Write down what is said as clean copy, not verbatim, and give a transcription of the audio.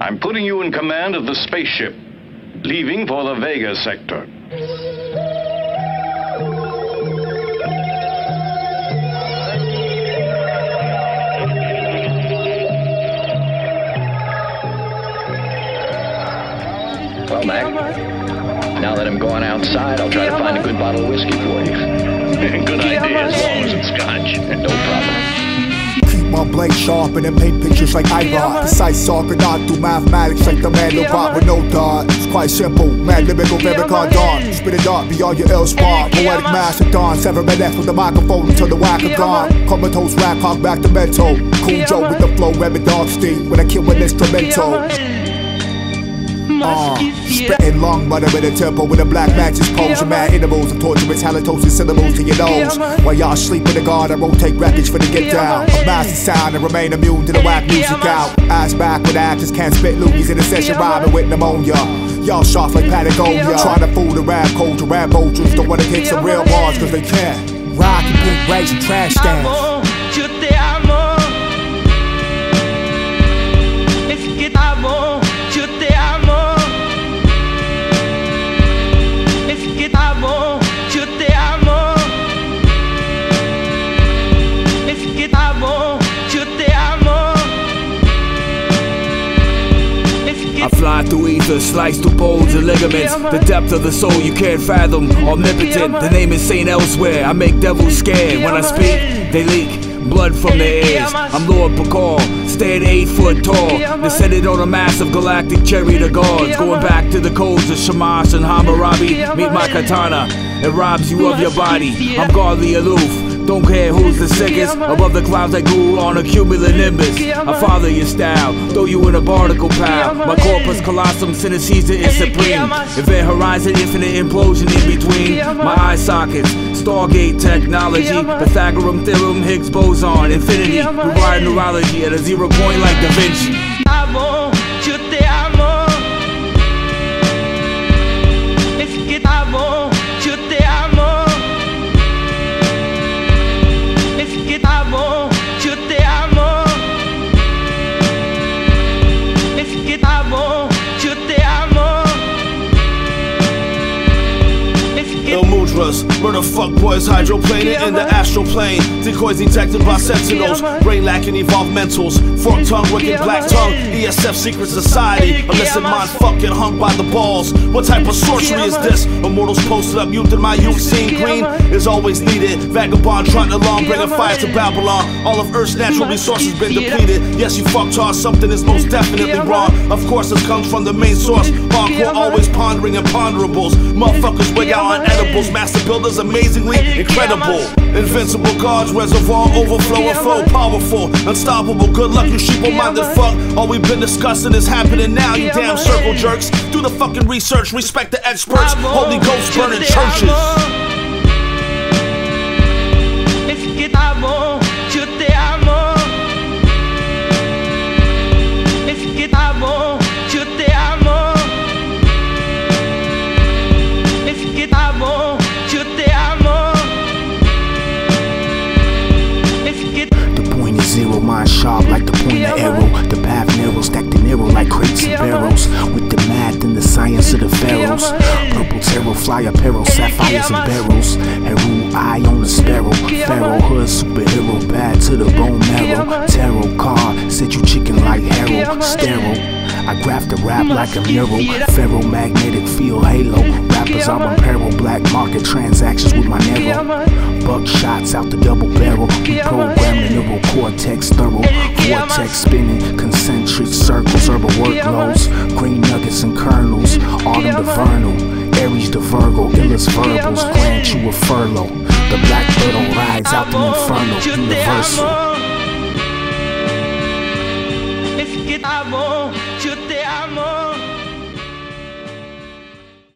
I'm putting you in command of the spaceship, leaving for the Vega sector. Well, Mac, now that I'm going outside, I'll try to find a good bottle of whiskey for you. Good idea, as long as it's Scotch. No problem. Keep my blade sharp and then paint pictures like I rock. Precise Argonaut do mathematics like the man no rock with no dot. It's quite simple, mad lyrical, very dawn. Spit it up beyond your ill spot. Poetic mastodon, sever my left with the microphone until the whack are gone. Comatose rap, hawk back to mental. Cool Joe with the flow, Remy Dog Steve when I kill an instrumental. Spitting long butter in a tempo with a black matches pose and mad intervals of torturous halitosis syllables to your nose. While y'all sleep in the guard, I rotate records for the get down. A master sound and remain immune to the whack music out. Eyes back with actors can't spit loogies in a session rhyming with pneumonia. Y'all soft like Patagonia, trying to fool the rap culture. Rap vultures don't wanna hit some real bars cause they can't. Rock and big rags and trash stands. I fly through ether, slice through bones and ligaments. The depth of the soul you can't fathom, omnipotent. The name is Saint elsewhere, I make devils scared. When I speak, they leak blood from their ears. I'm Lord Bacall, stand 8 foot tall, descended on a massive galactic chariot of gods. Going back to the codes of Shamash and Hammurabi. Meet my katana, it robs you of your body. I'm godly aloof, don't care who's the sickest. Above the clouds I grew on a cumulonimbus. I follow your style, throw you in a barnacle pile. My corpus colossum synesthesia is supreme. Event horizon, infinite implosion in between. My eye sockets, Stargate technology. Pythagorean theorem, Higgs boson, infinity. Rewired neurology at a 0 point like Da Vinci. Murder fuck boys hydroplaning in the astral plane. Decoys detected by sentinels. Brain lacking evolved mentals. Forked tongue, wicked black tongue. ESF secret society. Illicit mind fucking hung by the balls. What type of sorcery is this? Immortals posted up, youth in my youth seeing green is always needed. Vagabond trotting along, bringing fire to Babylon. All of Earth's natural resources been depleted. Yes, you fucktards, something is most definitely wrong. Of course, this comes from the main source. Hardcore always pondering imponderables. Motherfuckers wig out on edibles. Masta Buildas amazingly incredible. Invincible gods, reservoir overflowing flow. Powerful, unstoppable, good luck you sheeple-minded fuck. All we've been discussing is happening now, you damn circle jerks. Do the fucking research, respect the experts. Holy Ghost burning churches. Zero, mind sharp like the point of arrow. The path narrow, stacked in arrow like crates and barrels. With the math and the science of the pharaohs. Purple tarot, fly apparel, sapphires and barrels. Heru, eye on the sparrow. Pharaoh, hood, superhero, bad to the bone marrow. Tarot card, said you chicken like Harold. Sterile, I graph the rap like a mural. Ferromagnetic field halo. Rappers are apparel, black market transactions with my narrow. Buck shots out the double barrel. We program the neural cortex thorough. Vortex spinning, concentric circles, herbal workloads. Green nuggets and kernels, autumn to vernal. Aries to Virgo, illest verbals, grant you a furlough. The black turtle rides out the inferno, universal.